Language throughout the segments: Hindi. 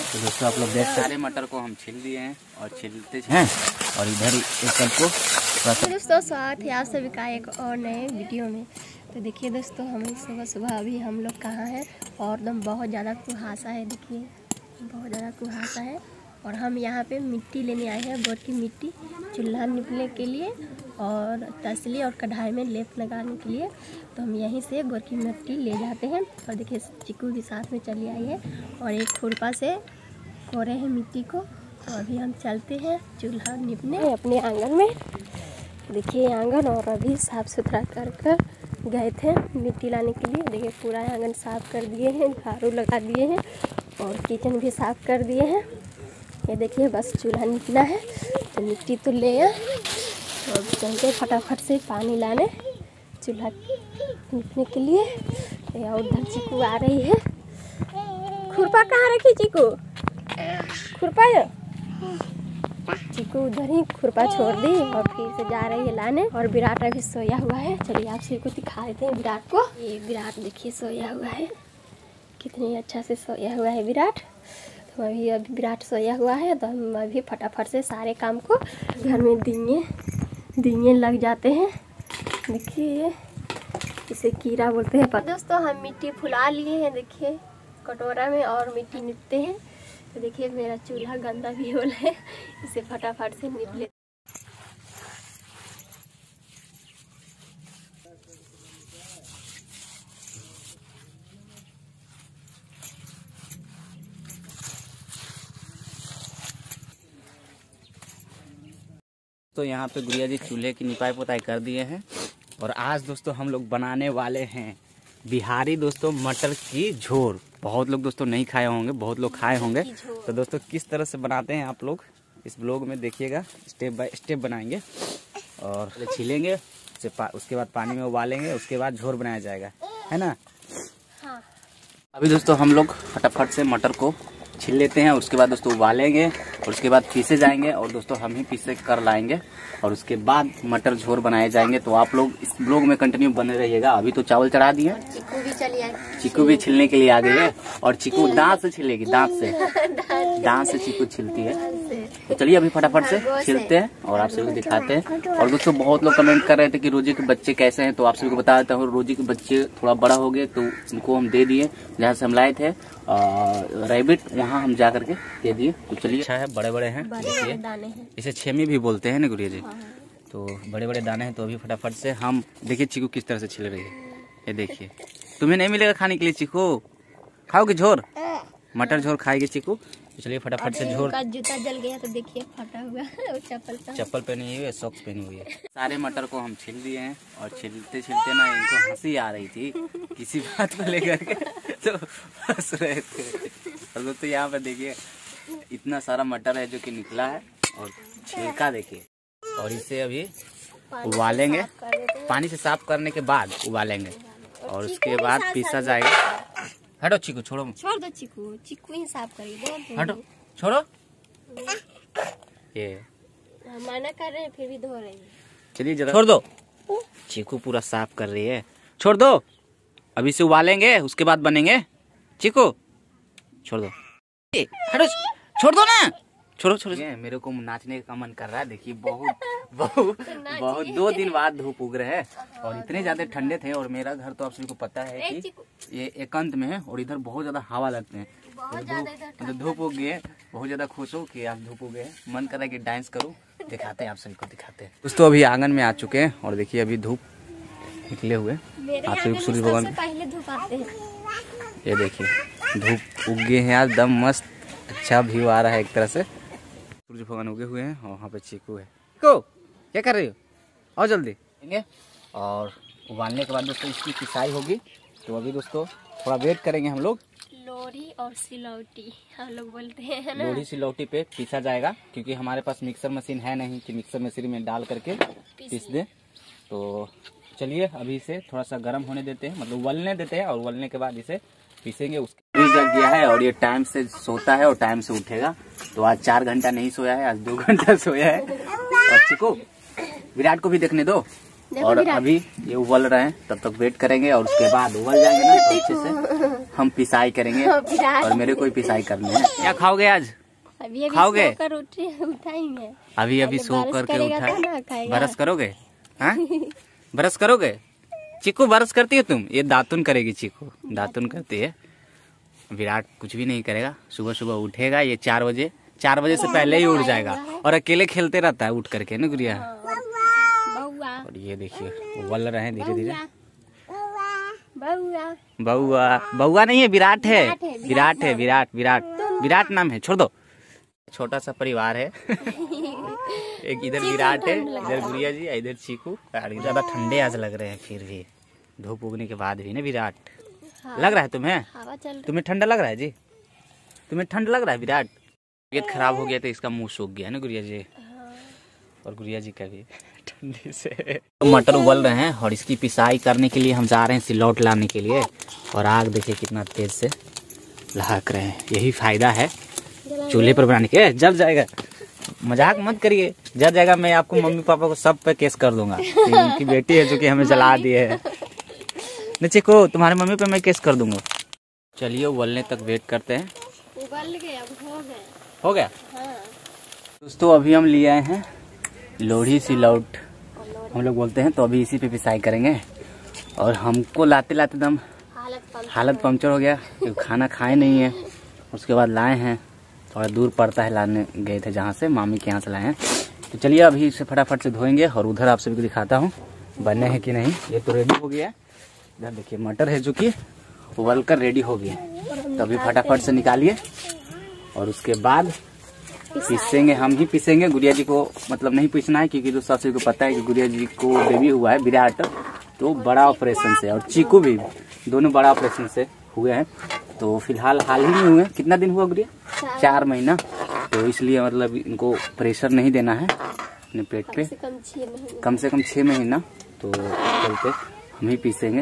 तो दोस्तों आप लोग देख सारे मटर को हम छील दिए हैं और छीलते हैं और इधर एक को दोस्तों स्वागत है आप सभी का एक और नए वीडियो में। तो देखिए दोस्तों हम सुबह सुबह अभी हम लोग कहाँ हैं और एकदम बहुत ज़्यादा कुहासा है। देखिए बहुत ज़्यादा कुहासा है और हम यहाँ पे मिट्टी लेने आए हैं, गोर की मिट्टी चूल्हा निपने के लिए और तसली और कढ़ाई में लेप लगाने के लिए। तो हम यहीं से गोर की मिट्टी ले जाते हैं और देखिए चिकू भी साथ में चली आई है और एक खुरपा से कोरे हैं मिट्टी को। तो अभी हम चलते हैं चूल्हा निपने अपने आंगन में। देखिए आंगन और अभी साफ़ सुथरा कर कर गए थे मिट्टी लाने के लिए। देखिए पूरा आंगन साफ़ कर दिए हैं, झाड़ू लगा दिए हैं और किचन भी साफ़ कर दिए हैं। ये देखिए बस चूल्हा निकला है तो मिट्टी तो ले आए और चलते फटाफट से पानी लाने चूल्हा निपने के लिए। और उधर चीकू आ रही है। खुरपा कहाँ रखी चीकू? खुरपा है चीकू उधर ही खुरपा छोड़ दी और फिर से जा रही है लाने। और विराट अभी सोया हुआ है। चलिए आप सभी को दिखा देते हैं विराट को। ये विराट देखिए सोया हुआ है, कितनी अच्छा से सोया हुआ है विराट। तो अभी विराट सोया हुआ है तो हम अभी फटाफट से सारे काम को घर में दिए लग जाते हैं। देखिए इसे कीड़ा बोलते हैं। दोस्तों हम मिट्टी फुला लिए हैं देखिए कटोरा में और मिट्टी निपते हैं। तो देखिए मेरा चूल्हा गंदा भी हो रहा है, इसे फटाफट से निप ले। तो यहाँ पे गुड़िया जी चूल्हे की निपाई पोताई कर दिए हैं और आज दोस्तों हम लोग बनाने वाले हैं बिहारी दोस्तों मटर की झोर। बहुत लोग दोस्तों नहीं खाए होंगे, बहुत लोग खाए होंगे। तो दोस्तों किस तरह से बनाते हैं आप लोग इस ब्लॉग में देखिएगा, स्टेप बाय स्टेप बनाएंगे और छीलेंगे उसके बाद पानी में उबालेंगे, उसके बाद झोर बनाया जाएगा, है ना? हाँ। अभी दोस्तों हम लोग फटाफट से मटर को छील लेते हैं, उसके बाद दोस्तों उबालेंगे और उसके बाद पीसे जाएंगे और दोस्तों हम ही पीसे कर लाएंगे और उसके बाद मटर झोर बनाए जाएंगे। तो आप लोग इस ब्लॉग में कंटिन्यू बने रहिएगा। अभी तो चावल चढ़ा दिए, चिकू भी चली आई, चिकू भी छिलने के लिए आ गई है और चिकू दांत से छिलेगी, दांत से चिकू छिलती है। तो चलिए अभी फटाफट से छिलते हैं और आप सभी को दिखाते हैं। और दोस्तों बहुत लोग कमेंट कर रहे थे कि रोजी के बच्चे कैसे हैं, तो आप सभी को बता देता हूँ रोजी के बच्चे थोड़ा बड़ा हो गए तो उनको हम दे दिए जहाँ से हम लाए थे रैबिट, वहाँ हम जा करके दे दिए। तो चलिए अच्छा है, बड़े बड़े हैं, दाने हैं, इसे छेमी भी बोलते हैं ना गुड़िया जी। तो बड़े बड़े दाने हैं। तो अभी फटाफट से हम देखिए चिकू किस तरह से छिल रही है। ये देखिए तुम्हें नहीं मिलेगा खाने के लिए चिकू, खाओगे झोर? मटर झोर खाएगी चिकू। तो चलिए फटाफट से झोर। जूता जल गया तो देखिए फटा हुआ है, चप्पल पहनी हुई है, सॉक्स पहनी हुई है। सारे मटर को हम छील दिए हैं और छिलते छिलते ना इनको हंसी आ रही थी किसी बात को लेकर के, तो हंस रहे थे। और दोस्तों यहाँ पे देखिए इतना सारा मटर है जो कि निकला है और छिलका देखिए। और इसे अभी उबालेंगे, पानी से साफ करने के बाद उबालेंगे और उसके बाद पीसा जाएगा। हटो चिकू, छोड़ दो चिकू, चिकू ही साफ करिए। हटो छोड़ो, ये मना कर रहे हैं फिर भी धो रही है। चलिए जरा छोड़ दो, चीकू पूरा साफ कर रही है, छोड़ दो। अभी से उबालेंगे उसके बाद बनेंगे। चीकू छोड़ दो, हटो छोड़ दो ना, छोड़ो। मेरे को नाचने का मन कर रहा है। देखिए बहुत 2 दिन बाद धूप उग रहे हैं और इतने ज्यादा ठंडे थे। और मेरा घर तो आप सभी को पता है कि ये एकांत में है और इधर बहुत ज्यादा हवा लगते हैं। तो धूप उग गए, बहुत ज्यादा खुश हो कि आप धूप उगे, मन कर रहा है कि डांस करूं। दिखाते हैं आप सभी को, दिखाते हैं दोस्तों। अभी आंगन में आ चुके हैं और देखिए अभी धूप निकले हुए आप सभी सूर्य भगवान पहले धूप आते हैं। ये देखिए धूप उग गए हैं यार, दम मस्त अच्छा व्यू आ रहा है एक तरह से। सूर्य भगवान उगे हुए हैं और वहाँ पे चीकू है। को क्या कर रही हो? और जल्दी देंगे और उबालने के बाद दोस्तों इसकी पिसाई होगी। तो अभी दोस्तों थोड़ा वेट करेंगे हम लोग। लोढ़ी और सिलौटी हम लोग बोलते हैं ना, लोढ़ी सिलौटी पे पीसा जाएगा क्योंकि हमारे पास मिक्सर मशीन है नहीं कि मिक्सर मशीन में डाल करके पीस दे। तो चलिए अभी इसे थोड़ा सा गर्म होने देते हैं, मतलब उबलने देते हैं और उबलने के बाद इसे पीसेंगे। उसके जग गया है और ये टाइम से सोता है और टाइम से उठेगा। तो आज 4 घंटा नहीं सोया है, आज 2 घंटा सोया है। और चिकू विराट को भी देखने दो। और अभी ये उबल रहे हैं, तब तक वेट करेंगे और उसके बाद उबल जाएंगे ना तो अच्छे से हम पिसाई करेंगे और मेरे को ही पिसाई करनी है। क्या खाओगे आज? अभी खाओगे? उठाएंगे। अभी सो करके उठाए। ब्रश करोगे? हाँ ब्रश करोगे? चीकू ब्रश करती है तुम? ये दातुन करेगी चीकू, दातुन करती है। विराट कुछ भी नहीं करेगा, सुबह सुबह उठेगा ये 4 बजे, 4 बजे से पहले ही उठ जाएगा और अकेले खेलते रहता है उठ करके ना गुड़िया। और ये देखिए उबल रहे हैं धीरे धीरे। बउआ बउआ नहीं है, विराट है, विराट है, विराट विराट विराट नाम है। छोड़ दो, छोटा सा परिवार है। एक इधर विराट है, इधर गुड़िया जी, इधर चीकू। ज्यादा ठंडे आज लग रहे हैं, फिर भी धूप उगने के बाद भी ना विराट। लग रहा है तुम्हें? तुम्हें ठंडा लग रहा है जी? तुम्हें ठंड लग रहा है विराट? तबीयत खराब हो गया तो इसका मुंह सूख गया ना गुड़िया जी, और गुड़िया जी का भी ठंडी से। तो मटर उबल रहे हैं और इसकी पिसाई करने के लिए हम जा रहे हैं सिलौट लाने के लिए। और आग देखिए कितना तेज से लहक रहे हैं, यही फायदा है चूल्हे पर बनाने के। जल जाएगा, मजाक मत करिए, जल जाएगा। मैं आपको मम्मी पापा को सब पे केस कर दूंगा। उनकी बेटी है जो कि हमें जला दिए है। नीचे को तुम्हारे मम्मी पे मैं केस कर दूंगा। चलिए उबलने तक वेट करते हैं। उबल गया, हो गया। हाँ। दोस्तों अभी हम लिए आए हैं लोढ़ी सिलौट, हम लोग बोलते हैं, तो अभी इसी पे पिसाई करेंगे। और हमको लाते लाते दम हालत पंक्चर हो गया, क्योंकि खाना खाए नहीं है। उसके बाद लाए हैं, थोड़ा दूर पड़ता है, लाने गए थे जहाँ से, मामी के यहाँ से लाए हैं। तो चलिए अभी इसे फटाफट से धोएंगे और उधर आप सभी को दिखाता हूँ बने हैं कि नहीं। ये तो रेडी हो गया है। इधर देखिए मटर है जो कि उबल कर रेडी हो गया। तो अभी फटाफट से निकालिए और उसके बाद पीसेंगे। हम ही पीसेंगे, गुड़िया जी को मतलब नहीं पीसना है, क्योंकि दोस्तों सभी को पता है कि गुड़िया जी को बेबी हुआ है विराट, तो बड़ा ऑपरेशन से, और चीकू भी, दोनों बड़ा ऑपरेशन से हुए हैं। तो फिलहाल हाल ही में हुए। कितना दिन हुआ गुड़िया? 4 महीना। तो इसलिए मतलब इनको प्रेशर नहीं देना है अपने पेट पे, कम से कम 6 महीना। तो चलते हम ही पीसेंगे।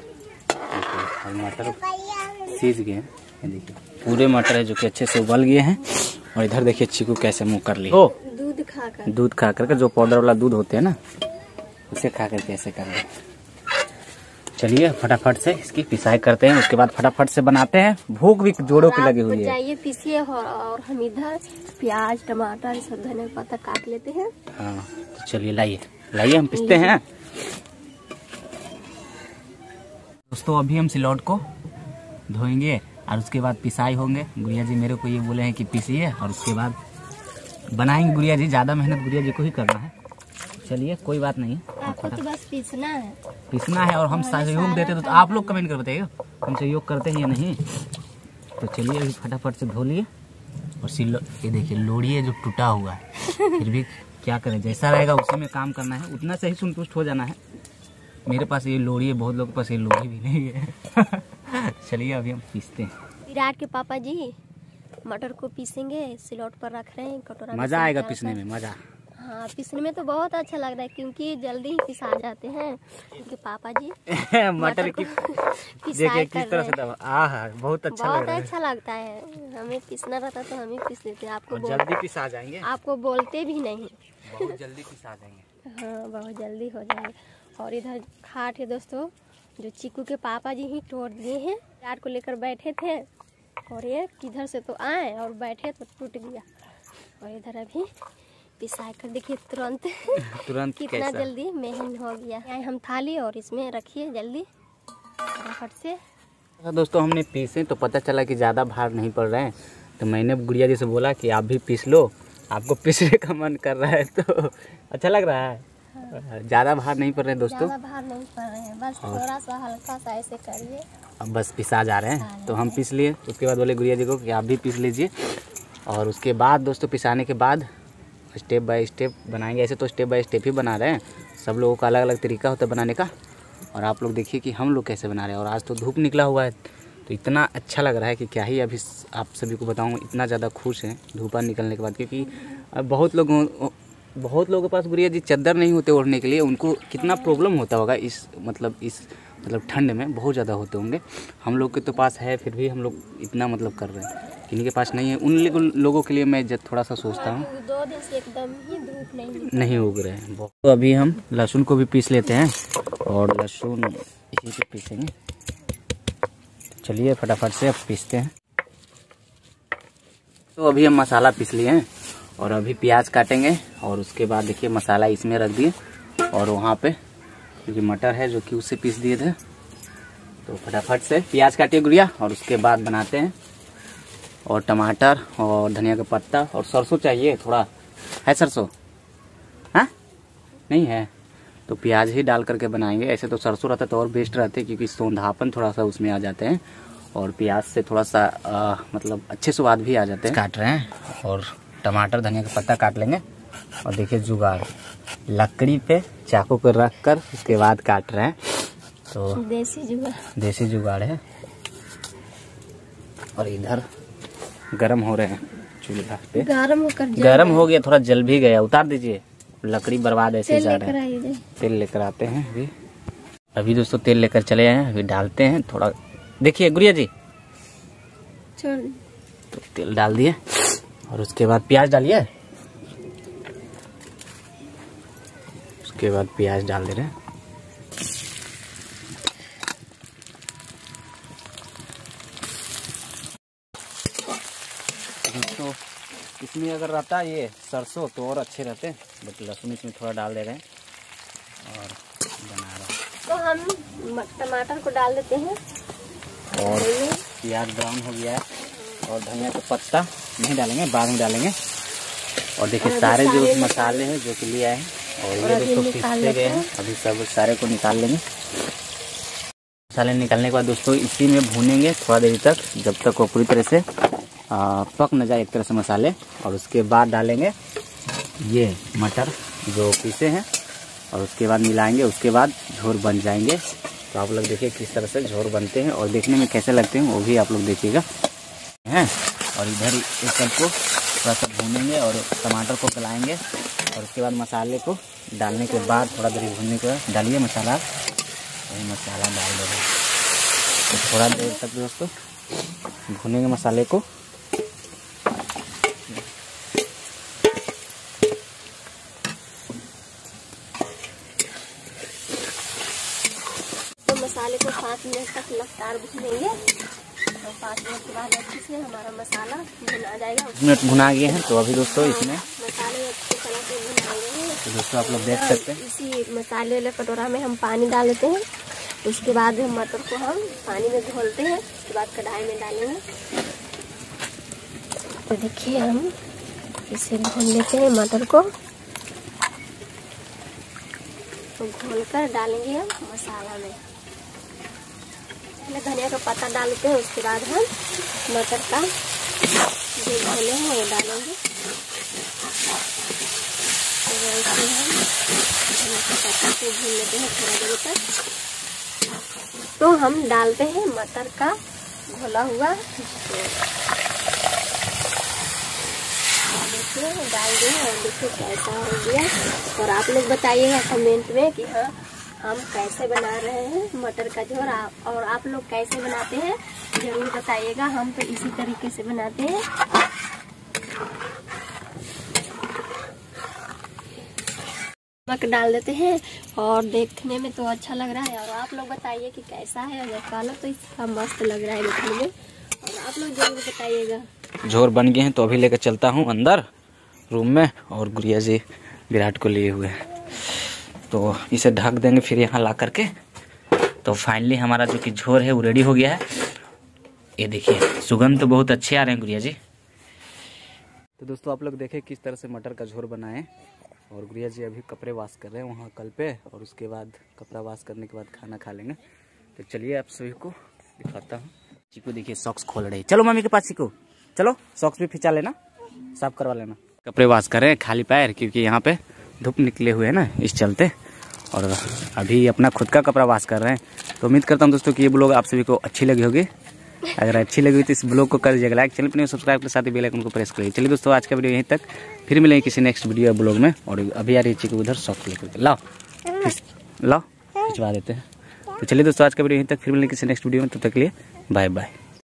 मटर सीज गए हैं, देखिए पूरे मटर है जो कि अच्छे से उबल गए हैं। और इधर देखिए चीकू कैसे मुंह कर ली, दूध खा कर जो पाउडर वाला दूध होते हैं ना, उसे खा कर कैसे कर ले। चलिए फटाफट से इसकी पिसाई करते हैं, उसके बाद फटाफट से बनाते हैं। भूख भी जोड़ों की लगी हुई है। पीसिए और हम इधर प्याज टमाटर सब धनिया पत्ता काट लेते हैं। हाँ तो चलिए लाइए हम पिसते हैं। दोस्तों अभी हम सिलौट को धोएंगे और उसके बाद पिसाई होंगे। गुड़िया जी मेरे को ये बोले हैं कि पीसिए और उसके बाद बनाएंगे। गुड़िया जी ज्यादा मेहनत गुड़िया जी को ही करना है। चलिए कोई बात नहीं, आपको तो बस पीसना है और हम सहयोग देते तो आप लोग कमेंट कर बताइए हम सहयोग करते हैं या नहीं। तो चलिए अभी फटाफट से धो लिए। और ये देखिए लोढ़ी है जो टूटा हुआ है, फिर भी क्या करें, जैसा रहेगा उसी में काम करना है, उतना से ही संतुष्ट हो जाना है। मेरे पास ये लोढ़ी है, बहुत लोगों के पास ये लोढ़ी भी नहीं है। चलिए अभी हम पीसते हैं। विराट के पापा जी मटर को पीसेंगे, सिलौट पर रख रहे हैं कटोरा। मजा आएगा पीसने में, मजा। हाँ पीसने में तो बहुत अच्छा लग रहा है, क्योंकि जल्दी ही पिसा जाते हैं क्योंकि पापा जी मटर की देखिए किस तरह से दबा। बहुत अच्छा लग रहा है। अच्छा लगता है। हमें पीसना रहता तो हम ही पीस लेते हैं। आपको जल्दी पिसा जाएंगे, आपको बोलते भी नहीं, बहुत जल्दी पिसा जाएंगे। हाँ बहुत जल्दी हो जाएंगे। और इधर खाट है दोस्तों, जो चीकू के पापा जी ही तोड़ दिए हैं। विराट को लेकर बैठे थे और ये किधर से तो आए और बैठे तो टूट गया। और इधर अभी पिसा कर देखिए तुरंत कितना जल्दी मेहन हो गया। हम थाली और इसमें रखिए जल्दी फटाफट से। दोस्तों हमने पीसे तो पता चला कि ज़्यादा भार नहीं पड़ रहे हैं, तो मैंने गुड़िया जी से बोला कि आप भी पीस लो, आपको पीसने का मन कर रहा है तो अच्छा लग रहा है। ज़्यादा भार नहीं पड़ रहे हैं दोस्तों, ज़्यादा भार नहीं पड़ रहे हैं, बस थोड़ा सा हल्का सा ऐसे करिए। अब बस पिसा जा रहे हैं तो हम पीस लिए। उसके बाद बोले गुड़िया जी को कि आप भी पीस लीजिए। और उसके बाद दोस्तों पिसाने के बाद स्टेप बाय स्टेप बनाएंगे। ऐसे तो स्टेप बाय स्टेप ही बना रहे हैं, सब लोगों का अलग अलग तरीका होता है बनाने का। और आप लोग देखिए कि हम लोग कैसे बना रहे हैं। और आज तो धूप निकला हुआ है तो इतना अच्छा लग रहा है कि क्या ही अभी आप सभी को बताऊँ। इतना ज़्यादा खुश हैं धूपा निकलने के बाद, क्योंकि बहुत लोगों के पास गुड़िया जी चादर नहीं होते ओढ़ने के लिए। उनको कितना प्रॉब्लम होता होगा इस ठंड में, बहुत ज़्यादा होते होंगे। हम लोग के तो पास है, फिर भी हम लोग इतना मतलब कर रहे हैं। किन्हीं के पास नहीं है, उन लोगों के लिए मैं थोड़ा सा सोचता हूँ। 2 दिन से एकदम ही धूप नहीं उग रहे हैं। तो अभी हम लहसुन को भी पीस लेते हैं और लहसुन इसी पे पीसेंगे। चलिए फटाफट से अब पीसते हैं। तो अभी हम मसाला पीस लिए हैं और अभी प्याज काटेंगे और उसके बाद देखिए मसाला इसमें रख दिए और वहाँ पे क्योंकि मटर है जो कि उससे पीस दिए थे। तो फटाफट से प्याज काटिए गुड़िया और उसके बाद बनाते हैं। और टमाटर और धनिया का पत्ता और सरसों चाहिए थोड़ा, है सरसों? हाँ नहीं है तो प्याज ही डाल करके बनाएंगे। ऐसे तो सरसों रहता तो और बेस्ट रहते क्योंकि सौंधापन थोड़ा सा उसमें आ जाते हैं और प्याज से थोड़ा सा मतलब अच्छे स्वाद भी आ जाते हैं। काट रहे हैं और टमाटर धनिया का पत्ता काट लेंगे। और देखिए जुगाड़, लकड़ी पे चाकू को रख कर उसके बाद काट रहे हैं। तो देसी जुगाड़ है। और इधर गरम हो रहे हैं चूल्हा पे, गरम हो गया, थोड़ा जल भी गया। उतार दीजिए, लकड़ी बर्बाद ऐसे जा रहा है। तेल लेकर आते हैं अभी दोस्तों, तेल लेकर चले आए हैं। अभी डालते हैं थोड़ा, देखिए गुड़िया जी तो तेल डाल दिए और उसके बाद प्याज डालिए। उसके बाद प्याज डाल दे रहे हैं। दोस्तों इसमें अगर रहता ये सरसों तो और अच्छे रहते, बट लहसुन इसमें थोड़ा डाल दे रहे हैं और बना रहे हैं। तो हम टमाटर को डाल देते हैं और प्याज ब्राउन हो गया है और धनिया का पत्ता नहीं डालेंगे, बाद में डालेंगे। और देखिए सारे जो मसाले हैं जो कि लिए आए हैं और ये दोस्तों पीसते गए हैं। अभी सब सारे को निकाल लेंगे। मसाले निकालने के बाद दोस्तों इसी में भूनेंगे थोड़ा देर तक, जब तक वो पूरी तरह से पक न जाए एक तरह से मसाले। और उसके बाद डालेंगे ये मटर जो पीसे हैं और उसके बाद मिलाएंगे। उसके बाद झोर बन जाएंगे। तो आप लोग देखिए किस तरह से झोर बनते हैं और देखने में कैसे लगते हैं वो भी आप लोग देखिएगा हैं। और इधर इस सब को थोड़ा सा भूनेंगे और टमाटर को गलाएंगे और उसके बाद मसाले को डालने के बाद थोड़ा देर भूनने के बाद डालिए मसाला। वही मसाला डाल देंगे तो थोड़ा देर तक दोस्तों भूनेंगे मसाले को। मसाले को 5 मिनट तक लगातार भूनेंगे और 5 मिनट के बाद अच्छे से हमारा मसाला भुना जाएगा। 5 मिनट भुना गए हैं तो अभी दोस्तों इसमें मसाले अच्छी तरह से भुनाएंगे। तो दोस्तों आप लोग देख सकते हैं इसी मसाले वाले कटोरा में हम पानी डाल देते हैं। उसके बाद हम मटर को हम पानी में घोलते हैं। उसके बाद कढ़ाई में डालेंगे। तो देखिए हम इसे भून लेते हैं मटर को, तो घोल कर डालेंगे हम मसाला में। पहले धनिया का पत्ता डालते हैं, उसके बाद हम मटर का जो घोले हैं वो डालेंगे। तो वैसे हम धनिया का पत्ता को भून लेते हैं थोड़ा देर तक। तो हम डालते हैं मटर का घोला हुआ, देखिए डाल दिए और देखिए कैसा हो गया। और आप लोग बताइएगा कमेंट में कि हाँ हम कैसे बना रहे हैं मटर का झोर, और आप लोग कैसे बनाते हैं जरूर बताइएगा। हम तो इसी तरीके से बनाते हैं। नमक डाल देते हैं और देखने में तो अच्छा लग रहा है। और आप लोग बताइए कि कैसा है। अगर काला तो इसका मस्त लग रहा है देखने में, और आप लोग जरूर बताइएगा। झोर बन गए हैं तो अभी लेकर चलता हूँ अंदर रूम में। और गुड़िया जी विराट को लिए हुए हैं तो इसे ढक देंगे फिर यहाँ ला करके। तो फाइनली हमारा जो कि झोर है वो रेडी हो गया है। ये देखिए सुगंध तो बहुत अच्छे आ रहे हैं गुड़िया जी। तो दोस्तों आप लोग देखें किस तरह से मटर का झोर बनाए। और गुड़िया जी अभी कपड़े वॉश कर रहे हैं वहाँ कल पे, और उसके बाद कपड़ा वॉश करने के बाद खाना खा लेंगे। तो चलिए आप सभी को दिखाता हूँ। चीकू देखिए सॉक्स खोल रही है। चलो मम्मी के पास चीकू, चलो सॉक्स भी खिंचा लेना, साफ करवा लेना। कपड़े वॉश कर रहे हैं खाली पैर क्योंकि यहाँ पे धूप निकले हुए हैं ना इस चलते। और अभी अपना खुद का कपड़ा वॉश कर रहे हैं। तो उम्मीद करता हूँ दोस्तों कि ये ब्लॉग आप सभी को अच्छी लगी होगी। अगर अच्छी लगी तो इस ब्लॉग को कर दीजिएगा लाइक, चैनल पर सब्सक्राइब के साथ ही बेल आइकन को प्रेस करिए। चलिए दोस्तों आज का वीडियो यहीं तक, फिर मिलेंगे किसी नेक्स्ट वीडियो ब्लॉग में। और अभी आ रही चीकू उधर सॉफ्ट लेकर लाओ खिंचवा देते हैं। तो चलिए दोस्तों आज का वीडियो यहीं तक, फिर मिलेंगे किसी नेक्स्ट वीडियो में। तब तक के लिए बाय बाय।